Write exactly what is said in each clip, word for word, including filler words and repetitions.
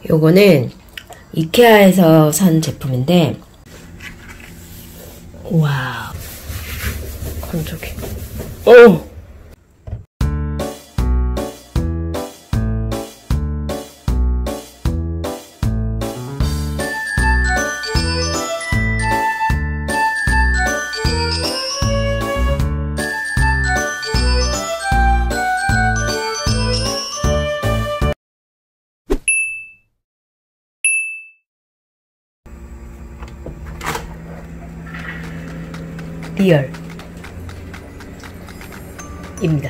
요거는 이케아에서 산 제품인데, 와우, 건조기. 오! 리얼 입니다.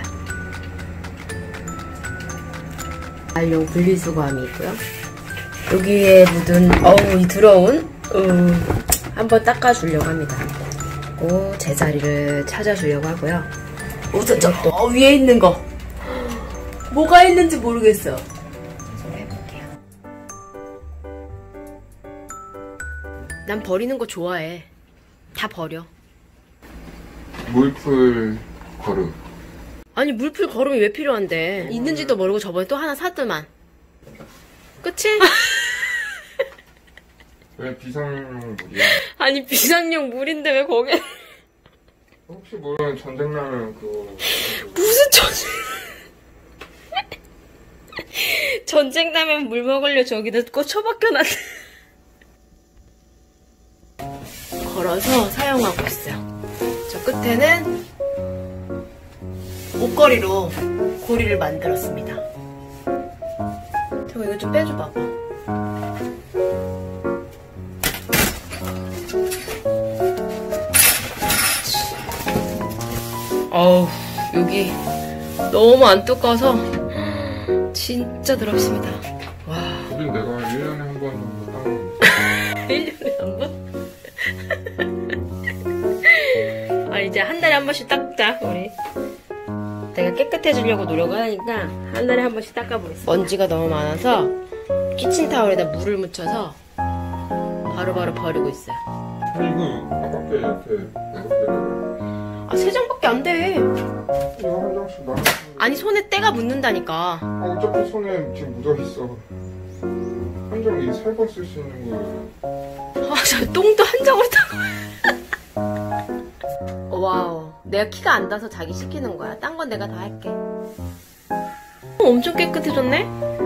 알용 분리수거함이 있고요. 여기에 묻은 어우 이 더러운 음, 한번 닦아주려고 합니다. 그리고 제자리를 찾아주려고 하고요. 우선 저 어, 위에 있는 거 뭐가 있는지 모르겠어요. 좀 해볼게요. 난 버리는 거 좋아해. 다 버려. 물풀 거름. 아니 물풀 거름이 왜 필요한데? 있는지도 모르고 저번에 또 하나 샀더만. 그치? 왜 비상용 물이야? 아니 비상용 물인데 왜 거기에 혹시 모르는 전쟁 나면 그거 무슨 전쟁 전쟁 나면 물 먹으려 저기다 꼭 처박혀놨네. 걸어서 사용하고 있어요. 저 끝에는 옷걸이로 고리를 만들었습니다. 저거 이거 좀 빼줘봐봐. 어우 여기 너무 안 두꺼워서 진짜 더럽습니다. 와. 우린 내가 일 년에 한 번 정도 닦는 일 년에 한 번? 아 이제 한 달에 한 번씩 닦자 우리. 내가 깨끗해지려고 노력을 하니까 한 달에 한 번씩 닦아보겠습니다. 먼지가 너무 많아서 키친타올에다 물을 묻혀서 바로바로 버리고 있어요. 이거 밖에 이렇게 이렇게 아 세 장밖에 안 돼. 이거 한 장씩 나눠. 아니 손에 때가 묻는다니까. 아 어차피 손에 지금 묻어있어. 한 장이 세 번 쓸 수 있는 거예요. 아 저 똥도 한 장으로 닦아. 와우, 내가 키가 안 닿아서 자기 시키는 거야. 딴 건 내가 다 할게. 엄청 깨끗해졌네?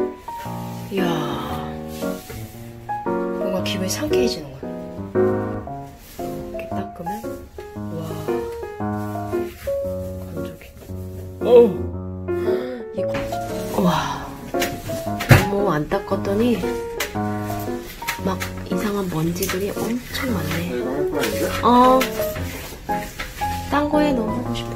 이야, 뭔가 기분이 상쾌해지는 거야. 이렇게 닦으면, 와, 건조기. 어, 이거, 와, 너무 안 닦았더니 막 이상한 먼지들이 엄청 많네. 이거 할 거야 이제? 어. 딴 거에 넣어보고 싶어.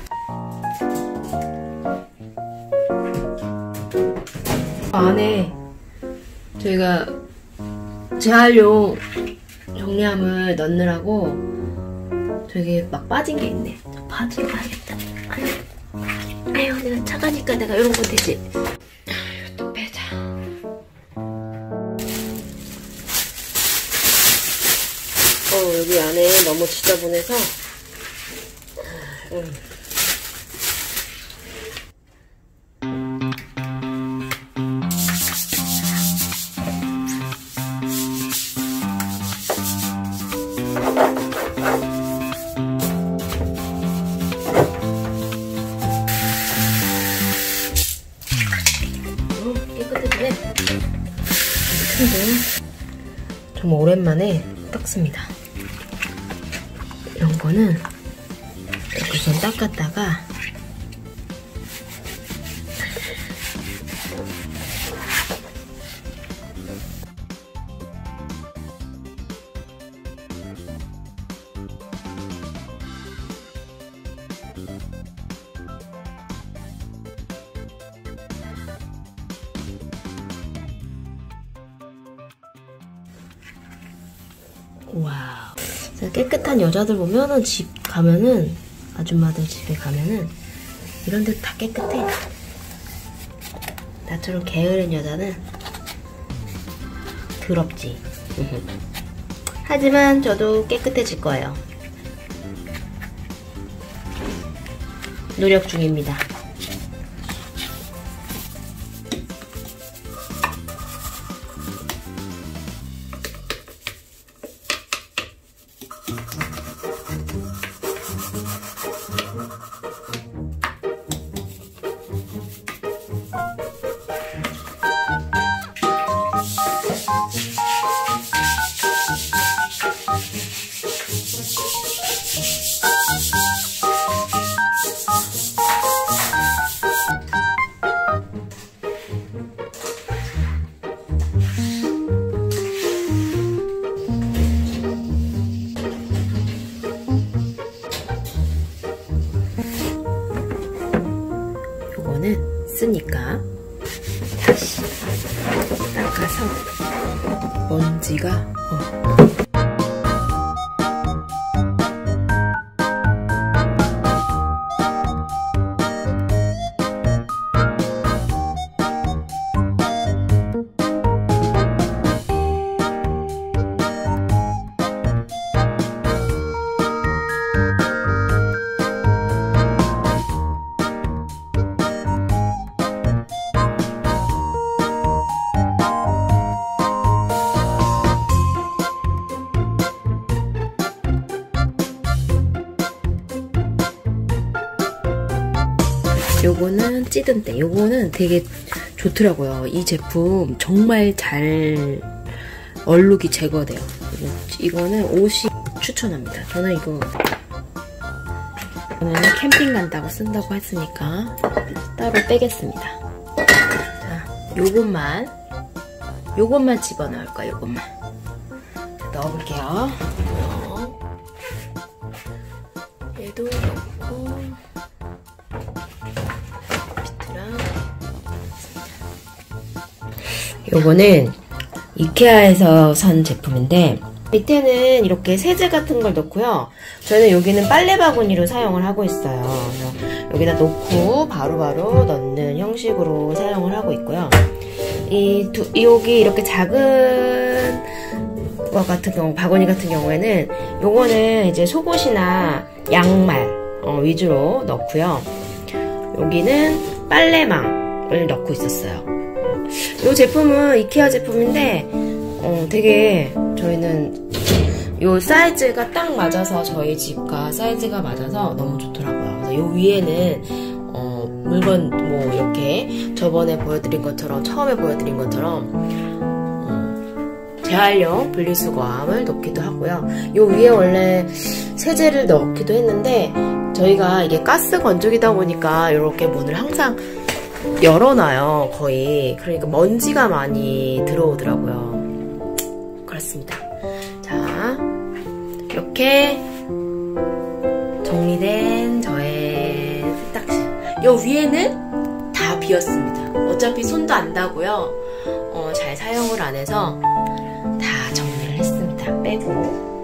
안에 저희가 재활용 정리함을 넣느라고 저기 막 빠진 게 있네. 저 빠지러 가야겠다. 아유, 내가 차가니까 내가 이런 거 되지. 아유, 또 빼자. 어, 여기 안에 너무 지저분해서 음. 오, 깨끗해지네. 근데 좀 오랜만에 닦습니다. 이런 거는 우선 닦았다가 와우. 깨끗한 여자들 보면은 집 가면은 아줌마들 집에 가면은 이런 데 다 깨끗해. 나처럼 게으른 여자는 더럽지. 하지만 저도 깨끗해질 거예요. 노력 중입니다. 먼지가 어. 요거는 찌든 때. 요거는 되게 좋더라고요. 이 제품 정말 잘 얼룩이 제거돼요. 이거는 옷이 추천합니다. 저는 이거 저는 캠핑 간다고 쓴다고 했으니까 따로 빼겠습니다. 자, 요것만 요것만 집어넣을 거야. 요것만 넣어볼게요. 얘도 넣고 요거는 이케아에서 산 제품인데 밑에는 이렇게 세제 같은 걸 넣고요. 저는 여기는 빨래 바구니로 사용을 하고 있어요. 여기다 놓고 바로바로 바로 넣는 형식으로 사용을 하고 있고요. 이 두, 여기 이렇게 작은 거 같은 경우, 바구니 같은 경우에는 요거는 이제 속옷이나 양말 어, 위주로 넣고요. 여기는 빨래망을 넣고 있었어요. 이 제품은 이케아 제품인데 어, 되게 저희는 이 사이즈가 딱 맞아서 저희 집과 사이즈가 맞아서 너무 좋더라고요. 그래서 이 위에는 어, 물건 뭐 이렇게 저번에 보여드린 것처럼 처음에 보여드린 것처럼 어, 재활용 분리수거함을 넣기도 하고요. 이 위에 원래 세제를 넣기도 했는데 저희가 이게 가스 건조기다 보니까 이렇게 문을 항상 열어놔요. 거의. 그러니까 먼지가 많이 들어오더라고요. 그렇습니다. 자, 이렇게 정리된 저의 세탁실. 요 위에는 다 비었습니다. 어차피 손도 안 닿고요. 어, 잘 사용을 안 해서 다 정리를 했습니다. 빼고